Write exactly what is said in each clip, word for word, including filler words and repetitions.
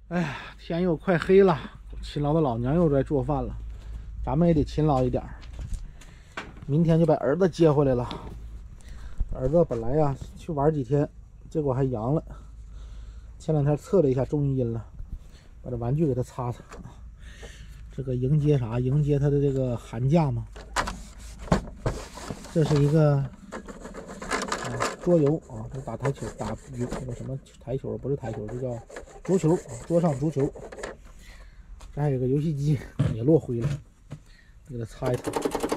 哎呀，天又快黑了，勤劳的老娘又在做饭了，咱们也得勤劳一点儿。明天就把儿子接回来了。儿子本来呀去玩几天，结果还阳了。前两天测了一下中阴了，把这玩具给他擦擦。这个迎接啥？迎接他的这个寒假嘛。这是一个、啊、桌游啊，这打台球，打羽那个什么台球，不是台球，这叫足球，桌上足球。这还有个游戏机也落灰了，给它擦一擦。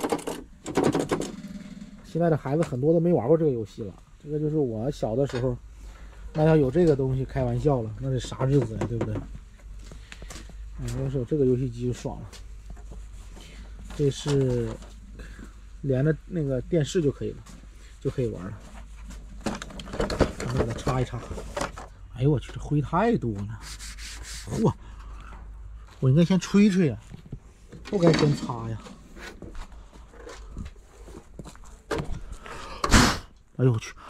现在的孩子很多都没玩过这个游戏了，这个就是我小的时候，那要有这个东西开玩笑了，那是啥日子呀，对不对？嗯，要是有这个游戏机就爽了。这是连着那个电视就可以了，就可以玩了。咱们给它擦一擦。哎呦我去，这灰太多了！嚯，我应该先吹吹呀，不该先擦呀。哎呦我去！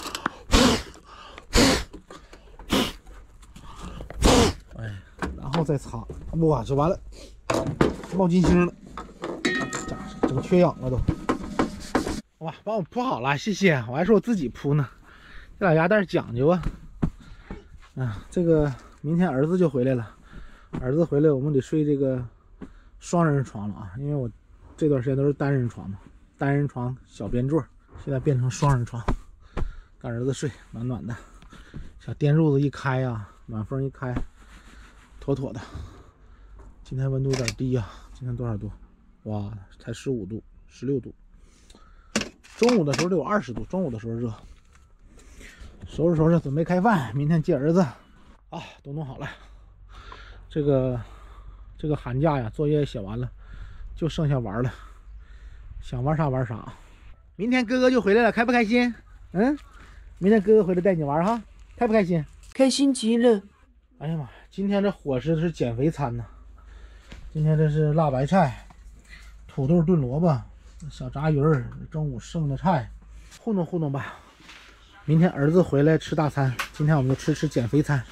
哎，然后再擦，哇，就完了，冒金星了，这整缺氧了都。哇，帮我铺好了，谢谢。我还说我自己铺呢，这俩鸭蛋讲究啊。啊，这个明天儿子就回来了，儿子回来我们得睡这个双人床了啊，因为我这段时间都是单人床嘛，单人床小边座，现在变成双人床。跟儿子睡，暖暖的，小电褥子一开呀、啊，暖风一开，妥妥的。今天温度有点低呀、啊，今天多少度？哇，才十五度，十六度。中午的时候得有二十度，中午的时候热。收拾收拾，准备开饭，明天接儿子。啊，都弄好了。这个这个寒假呀，作业写完了，就剩下玩了，想玩啥玩啥。明天哥哥就回来了，开不开心？嗯。明天哥哥回来带你玩哈，开不开心？ 开心极了！ 哎呀妈，今天这伙食是减肥餐呢。今天这是辣白菜、土豆炖萝卜、小炸鱼儿，中午剩的菜，糊弄糊弄吧。明天儿子回来吃大餐，今天我们就吃吃减肥餐。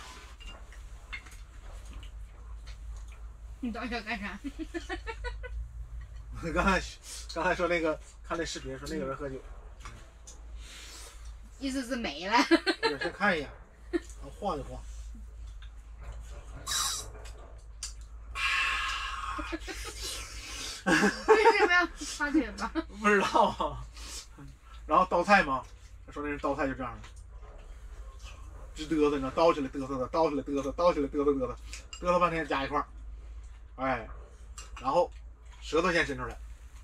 你到底要干啥？ 刚才刚才说那个看那视频说那个人喝酒。 意思是没了。 我先看一眼，我晃一晃。 为什么要擦嘴巴？ 不知道啊。然后刀菜嘛，他说那是刀菜就这样的，直嘚瑟呢，叨起来嘚瑟的，叨起来嘚瑟，叨起来嘚瑟嘚瑟，嘚瑟半天加一块儿，哎，然后舌头先伸出来。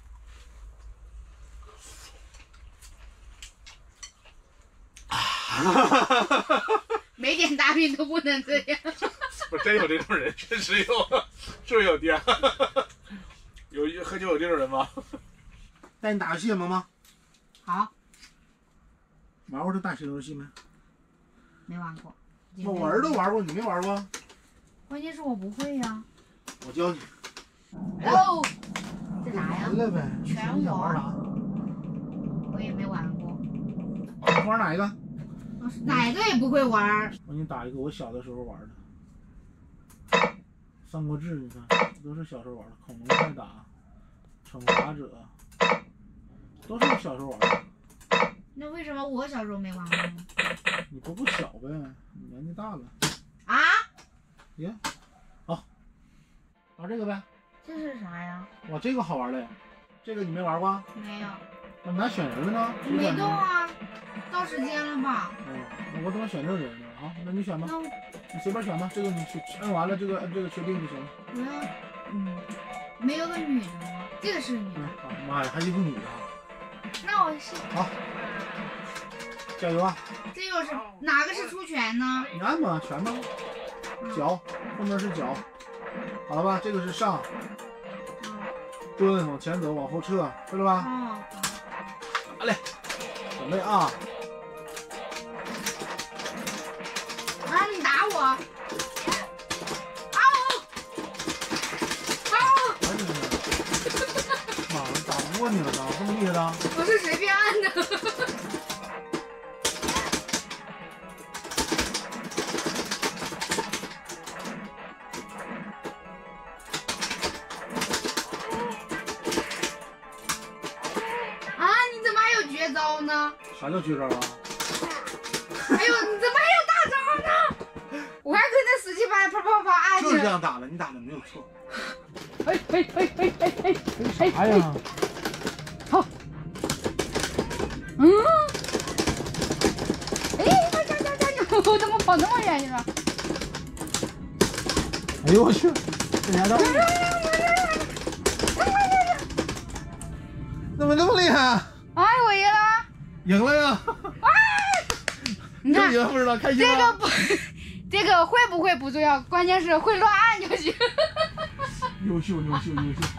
没点大饼都不能这样。 不，真有这种人，确实有，是不是有爹？有喝酒有这种人吗？带你打游戏萌萌。 好。 玩过这大型游戏没？ 没玩过。 我我儿子玩过，你没玩过？ 关键是我不会呀。 我教你。 哦，这啥呀？ 来呗。 拳你想玩啥？ 我也没玩过。 你玩哪一个？ 哪个也不会玩。 我给你打一个我小的时候玩的《三国志》，你看都是小时候玩的，《恐龙快打》《惩罚者》都是我小时候玩的。 那为什么我小时候没玩过呢？ 你不够小呗，你年纪大了。 啊？ 耶，好，玩这个呗。 这是啥呀？ 哇，这个好玩嘞，这个你没玩过？ 没有。 那你咋选人了呢？ 没动啊，到时间了吧？ 嗯，我怎么选这个人呢？啊，那你选吧， 那你随便选吧，这个你去摁完了，这个摁这个确定就行了。 我要，嗯，没有个女的吗？这个是女的。 啊妈呀，还一个女的。 那我是。 好，加油啊！ 这又是哪个是出拳呢？ 你按吧，拳吧，脚后面是脚，好了吧？这个是上，蹲往前走，往后撤，对了吧？ 哦。 好嘞，准备啊！ 啊，你打我！啊哦！啊哦！ 哎呀妈，打不过你了，打这么厉害的？ 我是随便按的。 全都绝招了。 哎呦，你怎么还有大招呢？我还跟那十七八啪啪啪按就是这样打的，你打的没有错。 哎哎哎哎哎哎哎！ 啥呀？ 好。嗯。哎，呀呀呀呀！我怎么跑那么远去了？ 哎呦我去！这家到。怎么这么厉害？ 哎，我赢了！ 赢了呀！ 啊！你看， 赢不知道开心这个不，这个会不会不重要，关键是会乱按就行。 优秀优秀优秀！